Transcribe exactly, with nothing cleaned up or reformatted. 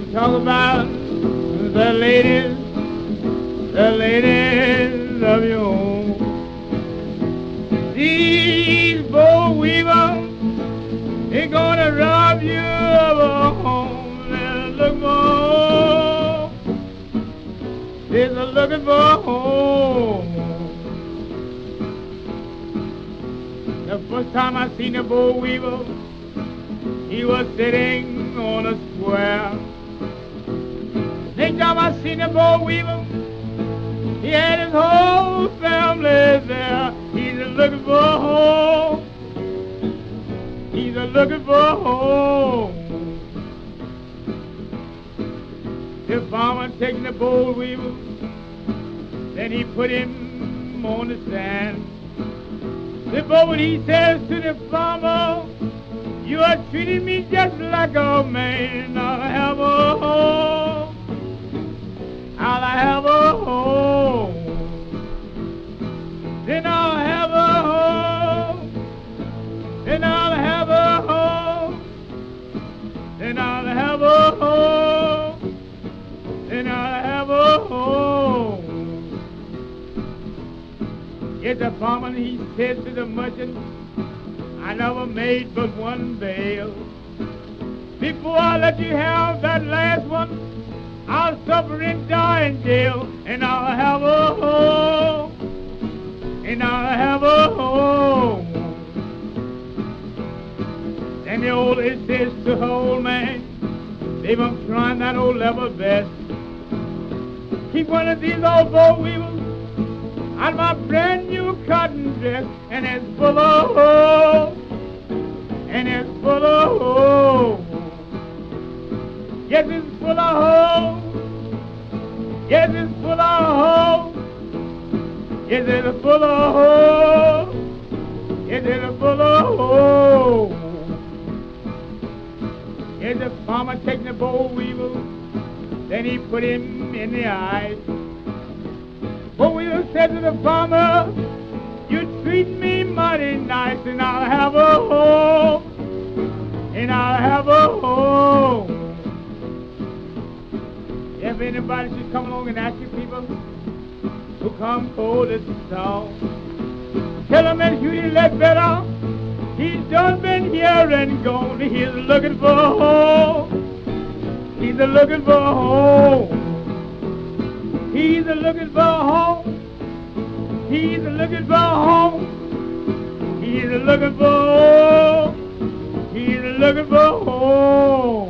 talk about the ladies, the ladies of your home. These Boll Weevil, they're gonna rob you of a home. They're looking for home. They're looking for home. The first time I seen a Boll Weevil, he was sitting on a square. Next time I seen a Boll Weevil, he had his whole family there. He's a looking for home. He's a looking for home. The farmer taking the Boll Weevil, then he put him on the stand. The boy, he says to the farmer, you are treating me just like a man. I'll have a home. I'll have a home. Then I'll have a home. Then I'll have a home. Then I'll have a home. Then I'll have a home. Yet the farmer, he said to the merchant, I never made but one bale. Before I let you have that last one, I'll suffer and die in jail, and I'll have a home, and I'll have a home. And the old lady says to her old man, babe, I'm trying that old level best. Keep one of these old Boll Weevils out of my brand new cotton dress, and it's full of holes, and it's full of holes. Yes, it's full of holes. Yes, it's full of holes. Yes, it's full of holes. Yes, it's full of holes. Yes, the farmer taking the Boll Weevil, then he put him in the eyes. Boll Weevil said to the farmer, you treat me mighty nice, and I'll have a home, and I'll have a home. If anybody should come along and ask you people who come cold as a song, tell them that Hughie Ledbetter, he's just been here and gone. He's looking for home. He's a looking for home. He's a looking for home. He's a looking for home. He's a looking for home. He's a looking for home.